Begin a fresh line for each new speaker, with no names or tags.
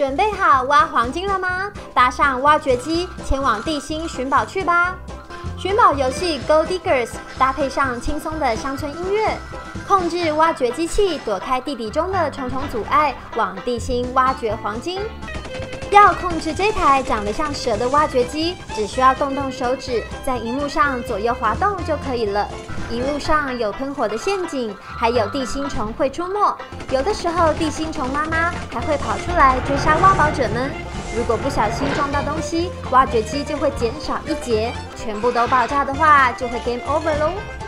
准备好挖黄金了吗？搭上挖掘机，前往地心寻宝去吧！寻宝游戏 Gold Diggers 搭配上轻松的乡村音乐，控制挖掘机器，躲开地底中的重重阻碍，往地心挖掘黄金。要控制这台长得像蛇的挖掘机，只需要动动手指，在荧幕上左右滑动就可以了。一路上有喷火的陷阱，还有地心虫会出没，有的时候地心虫妈妈还会跑出来追杀挖宝者们。如果不小心撞到东西，挖掘机就会减少一节，全部都爆炸的话，就会 game over 咯。